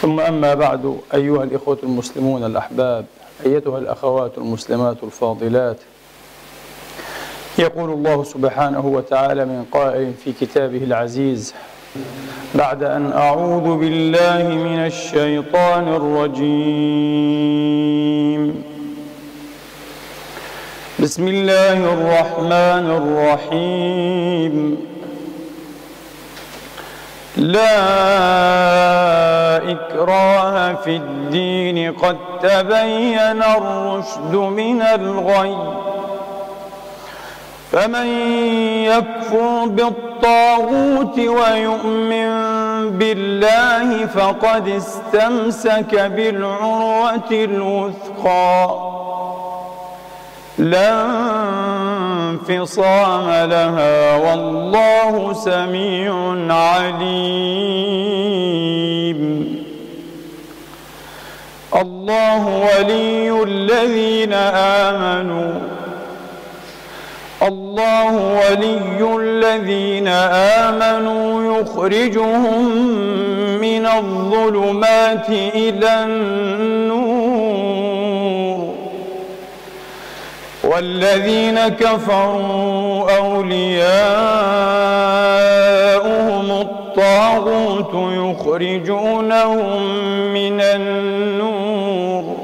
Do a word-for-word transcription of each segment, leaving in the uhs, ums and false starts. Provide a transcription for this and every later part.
ثم أما بعد، أيها الإخوة المسلمون الأحباب، أيتها الأخوات المسلمات الفاضلات، يقول الله سبحانه وتعالى من قائل في كتابه العزيز: بعد أن أعوذ بالله من الشيطان الرجيم، بسم الله الرحمن الرحيم: لا إكراه في الدين، قد تبين الرشد من الغي، فمن يكفر بالطاغوت ويؤمن بالله فقد استمسك بالعروة الوثقى لا انفصام لها، والله سميع عليم. الله ولي الذين آمنوا الله ولي الذين آمنوا يخرجهم من الظلمات إلى النور، والذين كفروا أولياؤهم الطاغوت يخرجونهم من النور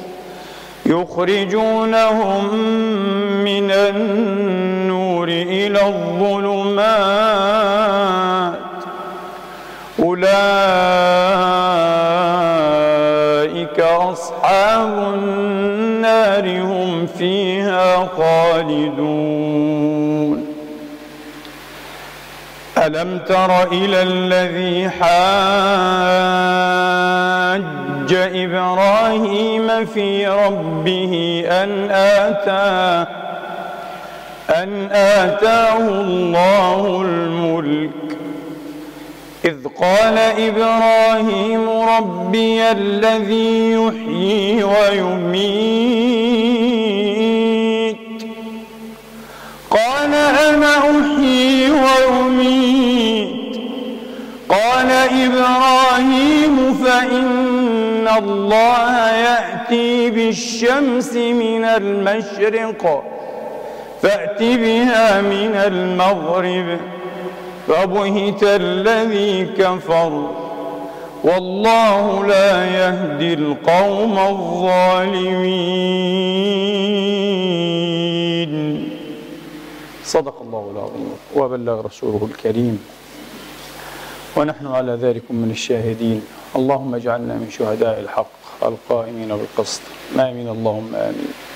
يخرجونهم من النور إلى الظلمات، أولئك أصحاب النار هم فيها خالدون. ألم تر إلى الذي حاج إبراهيم في ربه أن آتاه أن آتاه الله الملك، إذ قال إبراهيم ربي الذي يحيي ويميت، قال أنا أحيي وأميت، قال إبراهيم فإن الله يأتي بالشمس من المشرق فأت بها من المغرب، فبهت الذي كفر، والله لا يهدي القوم الظالمين. صدق الله العظيم وبلغ رسوله الكريم، ونحن على ذلك من الشاهدين. اللهم اجعلنا من شهداء الحق القائمين بالقسط، آمين اللهم آمين.